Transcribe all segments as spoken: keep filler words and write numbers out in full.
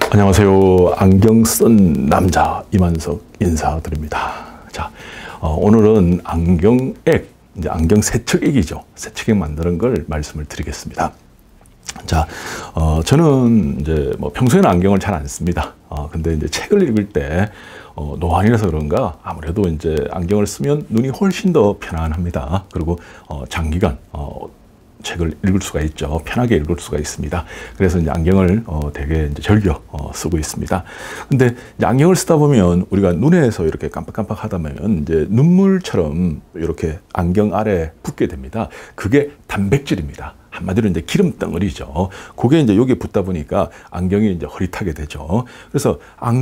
안녕하세요. 안경 쓴 남자 이만석 인사드립니다. 자, 어, 오늘은 안경액, 이제 안경 세척액이죠. 세척액 만드는 걸 말씀을 드리겠습니다. 자, 어, 저는 이제 뭐 평소에는 안경을 잘 안 씁니다. 어, 근데 이제 책을 읽을 때 어, 노안이라서 그런가 아무래도 이제 안경을 쓰면 눈이 훨씬 더 편안합니다. 그리고 어, 장기간 어, 책을 읽을 수가 있죠. 편하게 읽을 수가 있습니다. 그래서 이제 안경을 어, 되게 이제 즐겨 어, 쓰고 있습니다. 근데 이제 안경을 쓰다 보면 우리가 눈에서 이렇게 깜빡깜빡 하다 보면 이제 눈물처럼 이렇게 안경 아래 붙게 됩니다. 그게 단백질입니다. 한마디로 이제 기름 덩어리죠. 그게 이제 여기에 붙다 보니까 안경이 이제 흐릿하게 되죠. 그래서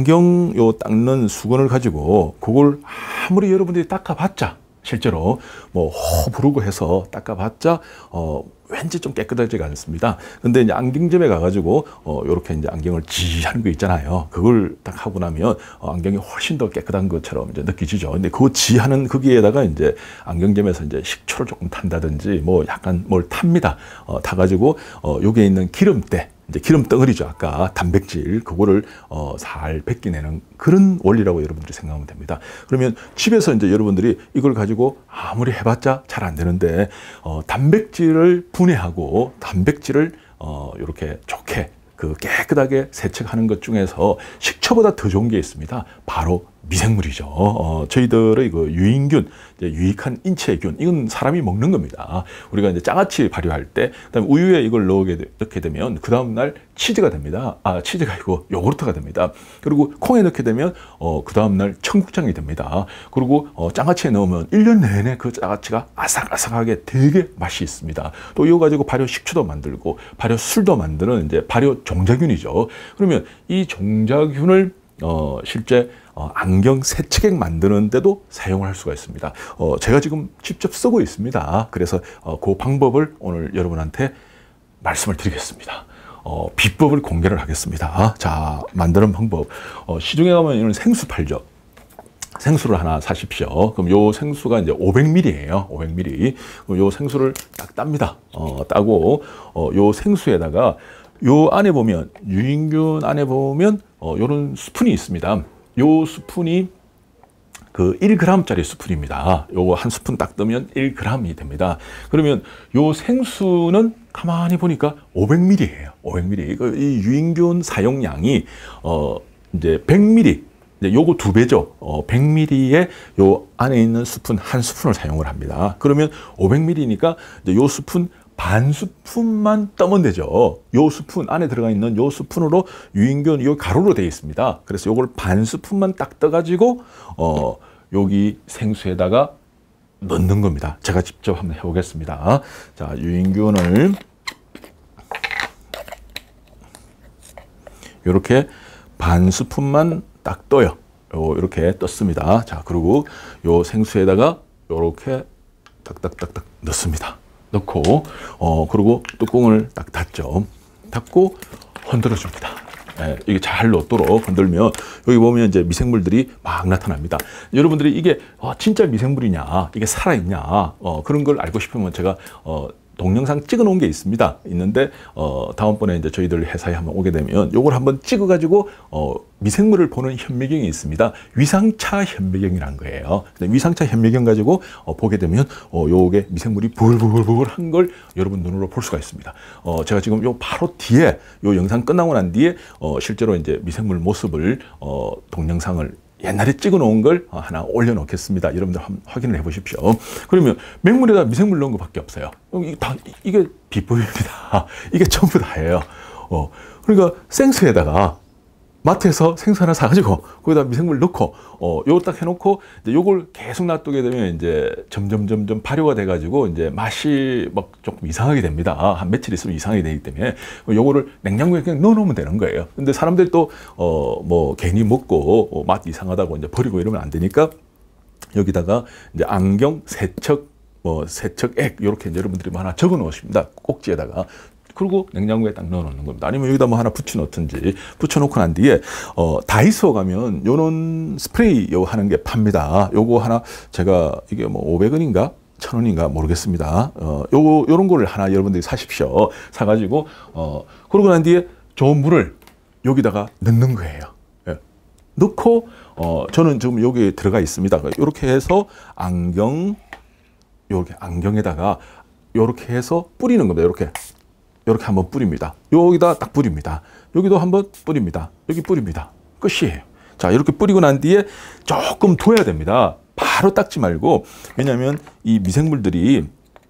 안경 요 닦는 수건을 가지고 그걸 아무리 여러분들이 닦아봤자 실제로 뭐 호 부르고 해서 닦아봤자 어 왠지 좀 깨끗하지가 않습니다. 근데 이제 안경점에 가가지고 어 요렇게 이제 안경을 지하는 거 있잖아요. 그걸 딱 하고 나면 어 안경이 훨씬 더 깨끗한 것처럼 이제 느껴지죠. 근데 그 지하는 거기에다가 이제 안경점에서 이제 식초를 조금 탄다든지 뭐 약간 뭘 탑니다. 어 타가지고 어 요게 있는 기름때, 이제 기름 덩어리죠. 아까 단백질 그거를 어, 잘 벗겨내는 그런 원리라고 여러분들이 생각하면 됩니다. 그러면 집에서 이제 여러분들이 이걸 가지고 아무리 해봤자 잘 안 되는데 어, 단백질을 분해하고 단백질을 어, 이렇게 좋게 그 깨끗하게 세척하는 것 중에서 식초보다 더 좋은 게 있습니다. 바로 미생물이죠. 어, 저희들의 그 유인균, 이제 유익한 인체균, 이건 사람이 먹는 겁니다. 우리가 이제 장아찌 발효할 때, 그다음에 우유에 이걸 넣게, 넣게 되면 그 다음날 치즈가 됩니다. 아, 치즈가 아니고 요구르트가 됩니다. 그리고 콩에 넣게 되면 어, 그 다음날 청국장이 됩니다. 그리고 어, 장아찌에 넣으면 일 년 내내 그 장아찌가 아삭아삭하게 되게 맛이 있습니다. 또 이거 가지고 발효 식초도 만들고 발효 술도 만드는 이제 발효 종자균이죠. 그러면 이 종자균을 어, 실제 어, 안경 세척액 만드는데도 사용을 할 수가 있습니다. 어, 제가 지금 직접 쓰고 있습니다. 그래서 어, 그 방법을 오늘 여러분한테 말씀을 드리겠습니다. 어, 비법을 공개를 하겠습니다. 자, 만드는 방법. 어, 시중에 가면 이런 생수 팔죠. 생수를 하나 사십시오. 그럼 요 생수가 이제 오백 밀리리터예요. 오백 밀리리터. 그럼 요 생수를 딱 땁니다. 어, 따고 어, 요 생수에다가 요 안에 보면 유인균 안에 보면 어, 요런 스푼이 있습니다. 요 스푼이 그 일 그램짜리 스푼입니다. 요거 한 스푼 딱 뜨면 일 그램이 됩니다. 그러면 요 생수는 가만히 보니까 오백 밀리리터예요. 오백 밀리리터. 이 유인균 사용량이 어 이제 백 밀리리터. 이제 요거 두 배죠. 어 백 밀리리터에 요 안에 있는 스푼 한 스푼을 사용을 합니다. 그러면 오백 밀리리터니까 이제 요 스푼 반 스푼만 떠면 되죠. 요 스푼 안에 들어가 있는 요 스푼으로 유인균 요 가루로 되어 있습니다. 그래서 요걸 반 스푼만 딱 떠가지고 어 여기 생수에다가 넣는 겁니다. 제가 직접 한번 해보겠습니다. 자, 유인균을 이렇게 반 스푼만 딱 떠요. 요 이렇게 떴습니다. 자, 그리고 요 생수에다가 요렇게 딱딱딱딱 넣습니다. 넣고 어 그리고 뚜껑을 딱 닫죠. 닫고 흔들어 줍니다. 예, 이게 잘 넣도록 흔들면 여기 보면 이제 미생물들이 막 나타납니다. 여러분들이 이게 어, 진짜 미생물이냐, 이게 살아있냐, 어, 그런 걸 알고 싶으면 제가 어, 동영상 찍어 놓은 게 있습니다. 있는데 어, 다음번에 이제 저희들 회사에 한번 오게 되면 요걸 한번 찍어 가지고 어, 미생물을 보는 현미경이 있습니다. 위상차 현미경이라는 거예요. 위상차 현미경 가지고 어, 보게 되면 어, 요게 미생물이 부글부글부글 한 걸 여러분 눈으로 볼 수가 있습니다. 어, 제가 지금 요 바로 뒤에 요 영상 끝나고 난 뒤에 어, 실제로 이제 미생물 모습을 어, 동영상을 옛날에 찍어 놓은 걸 하나 올려놓겠습니다. 여러분들 한번 확인을 해 보십시오. 그러면 맹물에다 미생물 넣은 것밖에 없어요. 다, 이게 비법입니다. 이게 전부 다예요. 어, 그러니까 생수에다가 마트에서 생수 하나 사가지고 거기다 미생물 넣고 어, 요거 딱 해놓고 이제 요걸 계속 놔두게 되면 이제 점점 점점 발효가 돼가지고 이제 맛이 막 조금 이상하게 됩니다. 한 며칠 있으면 이상하게 되기 때문에 요거를 냉장고에 그냥 넣어놓으면 되는 거예요. 근데 사람들이 또 어, 뭐 괜히 먹고 어, 맛 이상하다고 이제 버리고 이러면 안 되니까 여기다가 이제 안경 세척 뭐 세척액 이렇게 이제 여러분들이 뭐 하나 적어 놓으십니다. 꼭지에다가. 그리고 냉장고에 딱 넣어놓는 겁니다. 아니면 여기다 뭐 하나 붙여놓든지 붙여놓고 난 뒤에 어, 다이소 가면 요런 스프레이 요 하는 게 팝니다. 요거 하나 제가 이게 뭐 오백 원인가 천 원인가 모르겠습니다. 어, 요거 요런 거를 하나 여러분들이 사십시오. 사가지고 어, 그러고 난 뒤에 좋은 물을 여기다가 넣는 거예요. 예. 넣고 어, 저는 지금 여기 들어가 있습니다. 이렇게 해서 안경, 이렇게 안경에다가 이렇게 해서 뿌리는 겁니다. 이렇게 이렇게 한번 뿌립니다. 여기다 딱 뿌립니다. 여기도 한번 뿌립니다. 여기 뿌립니다. 끝이에요. 자, 이렇게 뿌리고 난 뒤에 조금 둬야 됩니다. 바로 닦지 말고. 왜냐하면 이 미생물들이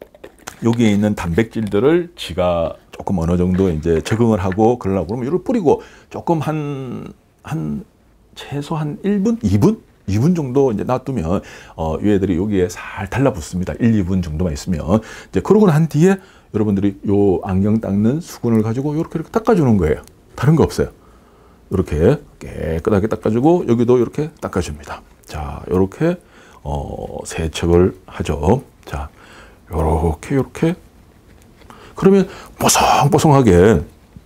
여기에 있는 단백질들을 지가 조금 어느 정도 이제 적응을 하고 그러려고 그러면 이걸 뿌리고 조금 한, 한 최소 한 일 분, 이 분? 이 분 정도 이제 놔두면 어, 얘들이 여기에 살 달라붙습니다. 일, 이 분 정도만 있으면. 이제 그러고 난 뒤에 여러분들이 요 안경 닦는 수건을 가지고 이렇게 이렇게 닦아주는 거예요. 다른 거 없어요. 이렇게 깨끗하게 닦아주고 여기도 이렇게 닦아줍니다. 자, 이렇게 어, 세척을 하죠. 자, 요렇게 요렇게 그러면 뽀송뽀송하게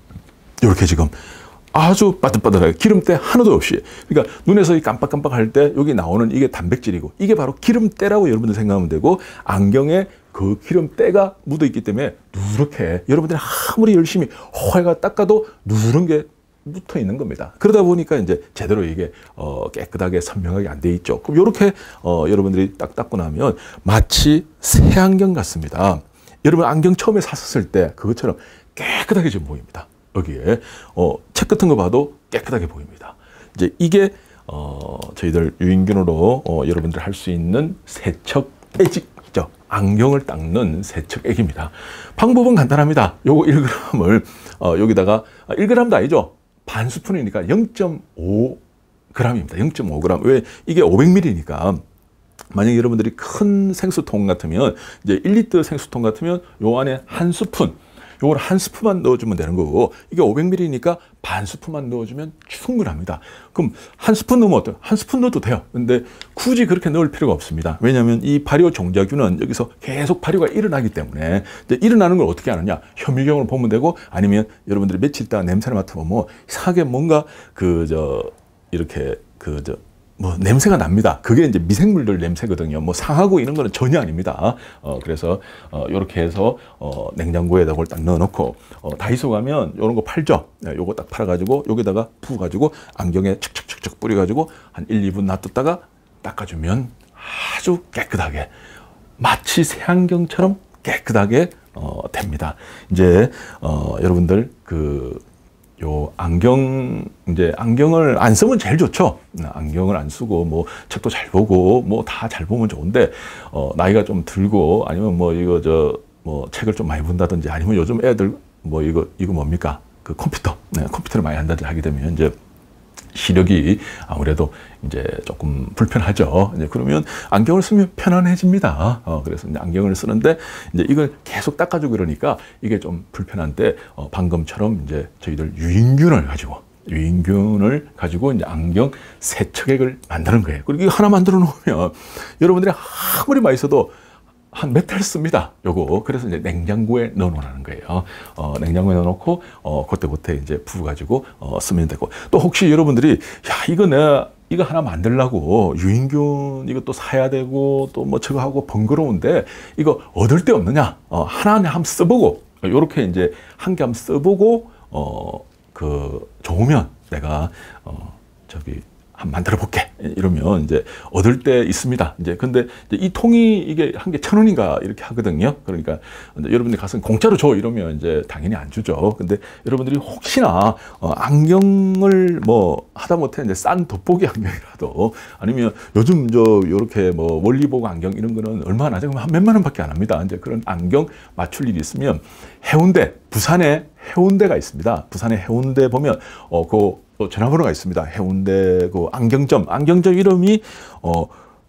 이렇게 지금 아주 바들바들하게 기름때 하나도 없이, 그러니까 눈에서 깜빡깜빡 할 때 여기 나오는 이게 단백질이고 이게 바로 기름때라고 여러분들 생각하면 되고, 안경에 그 기름때가 묻어 있기 때문에 누렇게 여러분들이 아무리 열심히 호해가 닦아도 누런 게 붙어 있는 겁니다. 그러다 보니까 이제 제대로 이게 어 깨끗하게 선명하게 안 돼 있죠. 그럼 이렇게 어 여러분들이 딱 닦고 나면 마치 새 안경 같습니다. 여러분 안경 처음에 샀을 때 그것처럼 깨끗하게 지금 보입니다. 여기에 어 책 같은 거 봐도 깨끗하게 보입니다. 이제 이게 어 저희들 유인균으로 어 여러분들 할 수 있는 세척 애직죠. 안경을 닦는 세척액입니다. 방법은 간단합니다. 요거 일 그램을 어 여기다가 일 그램도 아니죠. 반 스푼이니까 영 점 오 그램입니다. 영 점 오 그램. 왜? 이게 오백 밀리리터니까. 만약에 여러분들이 큰 생수통 같으면, 이제 일 리터 생수통 같으면 요 안에 한 스푼, 요걸 한 스푼만 넣어주면 되는 거고, 이게 오백 밀리리터니까 반 스푼만 넣어주면 충분합니다. 그럼 한 스푼 넣으면 어때요? 한 스푼 넣어도 돼요. 근데 굳이 그렇게 넣을 필요가 없습니다. 왜냐하면 이 발효 종자균은 여기서 계속 발효가 일어나기 때문에, 이제 일어나는 걸 어떻게 하느냐? 현미경을 보면 되고, 아니면 여러분들이 며칠 있다가 냄새를 맡아보면 이상하게 뭔가 그 저 이렇게 그 저 뭐 냄새가 납니다. 그게 이제 미생물들 냄새거든요. 뭐 상하고 이런 거는 전혀 아닙니다. 어 그래서 어 요렇게 해서 어 냉장고에다 그걸 딱 넣어놓고, 어 다이소 가면 요런 거 팔죠. 네, 요거 딱 팔아가지고 여기다가 부어가지고 안경에 척척척척 뿌려가지고 한 일, 이 분 놔뒀다가 닦아주면 아주 깨끗하게, 마치 새 안경처럼 깨끗하게 어 됩니다. 이제 어 여러분들 그 요 안경, 이제 안경을 안 쓰면 제일 좋죠. 안경을 안 쓰고 뭐 책도 잘 보고 뭐 다 잘 보면 좋은데, 어 나이가 좀 들고 아니면 뭐 이거 저 뭐 책을 좀 많이 본다든지, 아니면 요즘 애들 뭐 이거 이거 뭡니까 그 컴퓨터, 네, 컴퓨터를 많이 한다든지 하게 되면 이제 시력이 아무래도 이제 조금 불편하죠. 이제 그러면 안경을 쓰면 편안해집니다. 어, 그래서 이제 안경을 쓰는데 이제 이걸 계속 닦아주고 그러니까 이게 좀 불편한데, 어, 방금처럼 이제 저희들 유인균을 가지고 유인균을 가지고 이제 안경 세척액을 만드는 거예요. 그리고 이거 하나 만들어 놓으면 여러분들이 아무리 맛있어도 한 몇 달 씁니다. 요거. 그래서 이제 냉장고에 넣어 놓으라는 거예요. 어, 냉장고에 넣어 놓고, 어, 그때그때 이제 부어가지고, 어, 쓰면 되고. 또 혹시 여러분들이, 야, 이거 내가, 이거 하나 만들려고 유인균 이것도 사야 되고, 또 뭐 저거 하고 번거로운데, 이거 얻을 데 없느냐? 어, 하나 한번 써보고, 요렇게 이제 한 개 한번 써보고, 어, 그, 좋으면 내가, 어, 저기, 한번 만들어 볼게 이러면 이제 얻을 때 있습니다. 이제 근데 이제 이 통이 이게 한 개 천 원인가 이렇게 하거든요. 그러니까 여러분들이 가서 공짜로 줘 이러면 이제 당연히 안 주죠. 근데 여러분들이 혹시나 어, 안경을 뭐 하다 못해 이제 싼 돋보기 안경이라도, 아니면 요즘 저 요렇게 뭐 원리보고 안경 이런 거는 얼마나 하죠? 한 몇만 원밖에 안 합니다. 이제 그런 안경 맞출 일이 있으면 해운대, 부산에 해운대가 있습니다. 부산에 해운대 보면 어그 전화번호가 있습니다. 해운대 그 안경점, 안경점 이름이 어,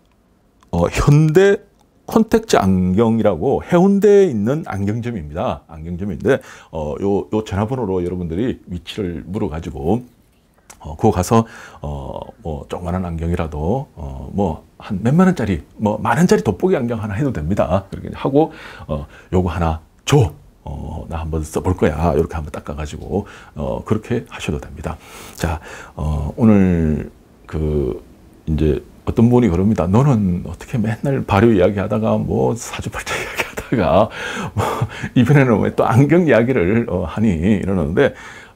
어, 현대 콘택트 안경이라고 해운대에 있는 안경점입니다. 안경점인데 어, 요, 요 전화번호로 여러분들이 위치를 물어가지고 어, 그거 가서 어, 뭐 조그만한 안경이라도 어, 뭐 한 몇만 원짜리, 뭐 만 원짜리 돋보기 안경 하나 해도 됩니다. 그렇게 하고 어, 요거 하나 줘. 어, 나 한번 써볼 거야. 이렇게 한번 닦아가지고, 어, 그렇게 하셔도 됩니다. 자, 어, 오늘, 그, 이제 어떤 분이 그럽니다. 너는 어떻게 맨날 발효 이야기 하다가, 뭐, 사주팔자 이야기 하다가, 뭐, 이번에는 왜 또 안경 이야기를 어, 하니? 이러는데,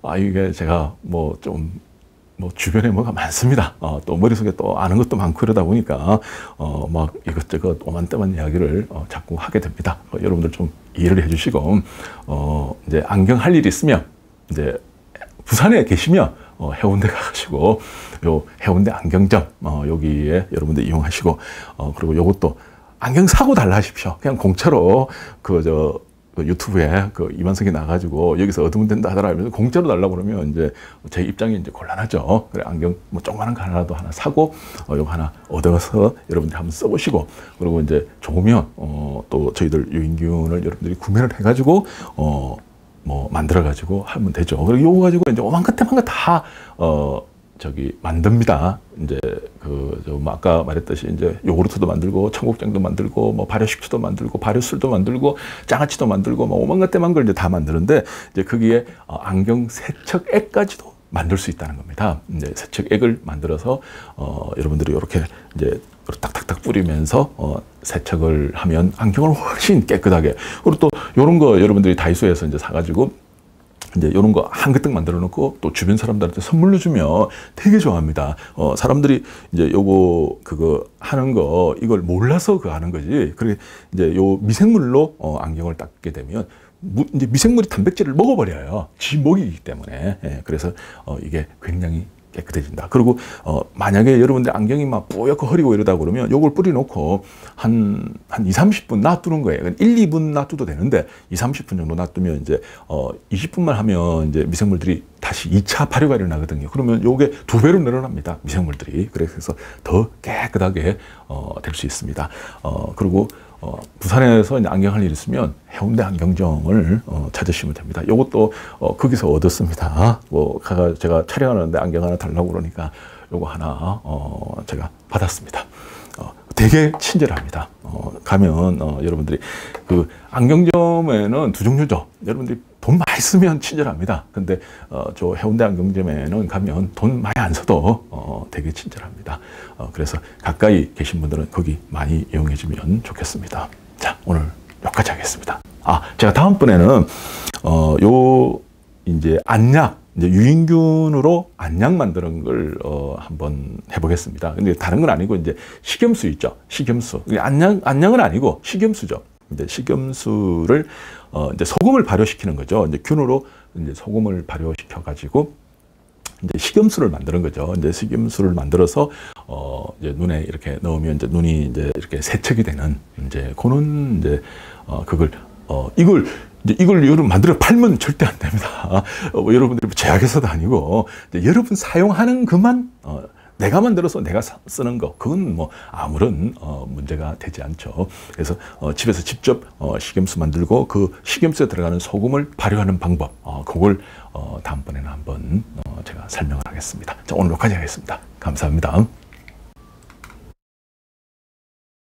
아, 이게 제가 뭐 좀, 뭐 주변에 뭐가 많습니다. 어, 또 머릿속에 또 아는 것도 많고 그러다 보니까, 어, 막 이것저것 오만때만 이야기를 어, 자꾸 하게 됩니다. 어, 여러분들 좀 이해를 해주시고, 어, 이제 안경 할 일이 있으면, 이제 부산에 계시면, 어, 해운대 가시고, 요 해운대 안경점, 어, 여기에 여러분들 이용하시고, 어, 그리고 요것도 안경 사고 달라 하십시오. 그냥 공짜로, 그, 저, 그 유튜브에 그 이만석이 나가지고 여기서 얻으면 된다 하더라 하면서 공짜로 달라고 그러면 이제 제 입장이 이제 곤란하죠. 그래, 안경 뭐 조그마한 거 하나라도 하나 사고, 어, 요거 하나 얻어서 여러분들이 한번 써보시고, 그리고 이제 좋으면, 어, 또 저희들 유인균을 여러분들이 구매를 해가지고, 어, 뭐 만들어가지고 하면 되죠. 그리고 요거 가지고 이제 오만것때만 거 다, 어, 저기 만듭니다. 이제 그, 저, 뭐 아까 말했듯이 이제 요구르트도 만들고, 청국장도 만들고, 뭐 발효식초도 만들고, 발효술도 만들고, 장아찌도 만들고, 뭐 오만것때만 걸 이제 다 만드는데, 이제 거기에 어, 안경 세척액까지도 만들 수 있다는 겁니다. 이제 세척액을 만들어서, 어, 여러분들이 이렇게 이제 딱딱딱 뿌리면서, 어, 세척을 하면 안경을 훨씬 깨끗하게. 그리고 또 요런 거 여러분들이 다이소에서 이제 사가지고, 이제 이런 거 한그뜩 만들어 놓고 또 주변 사람들한테 선물로 주면 되게 좋아합니다. 어, 사람들이 이제 요거, 그거 하는 거, 이걸 몰라서 그 하는 거지. 그래, 이제 요 미생물로 어, 안경을 닦게 되면 무, 이제 미생물이 단백질을 먹어버려요. 지 먹이기 때문에. 예, 그래서 어, 이게 굉장히 깨끗해진다. 그리고 어, 만약에 여러분들 안경이 막 뿌옇고 흐리고 이러다 그러면 요걸 뿌려놓고 한, 한 이, 삼십 분 놔두는 거예요. 일, 이 분 놔둬도 되는데 이, 삼십 분 정도 놔두면 이제 어, 이십 분만 하면 이제 미생물들이 다시 이 차 발효가 일어나거든요. 그러면 요게 두 배로 늘어납니다. 미생물들이. 그래서 더 깨끗하게 어, 될 수 있습니다. 어, 그리고 어, 부산에서 이제 안경 할 일 있으면 해운대 안경점을 어, 찾으시면 됩니다. 요것도 어, 거기서 얻었습니다. 뭐 제가 촬영하는데 안경 하나 달라고 그러니까 요거 하나 어, 제가 받았습니다. 어, 되게 친절합니다. 어, 가면 어, 여러분들이 그 안경점에는 두 종류죠. 여러분들이 돈 많이 쓰면 친절합니다. 근데 어, 저 해운대 안경점에는 가면 돈 많이 안 써도 어, 되게 친절합니다. 어, 그래서 가까이 계신 분들은 거기 많이 이용해 주면 좋겠습니다. 자, 오늘 여기까지 하겠습니다. 아, 제가 다음번에는 어, 요 이제 안약, 이제 유인균으로 안약 만드는 걸 어, 한번 해보겠습니다. 근데 다른 건 아니고 이제 식염수 있죠. 식염수. 안약 안약은 아니고 식염수죠. 이제 식염수를 어, 이제 소금을 발효시키는 거죠. 이제 균으로 이제 소금을 발효시켜 가지고 이제 식염수를 만드는 거죠. 이제 식염수를 만들어서 어, 이제 눈에 이렇게 넣으면 이제 눈이 이제 이렇게 세척이 되는 이제 그런 이제 어, 그걸 어, 이걸 이제 이걸 여러분 만들어 팔면 절대 안 됩니다. 어, 여러분들이 제약회사도 아니고 이제 여러분 사용하는 것만 어, 내가 만들어서 내가 쓰는 거, 그건 뭐 아무런 어, 문제가 되지 않죠. 그래서 어, 집에서 직접 어, 식염수 만들고 그 식염수에 들어가는 소금을 발효하는 방법, 어, 그걸 어, 다음번에는 한번 어, 제가 설명을 하겠습니다. 자, 오늘 여기까지 하겠습니다. 감사합니다.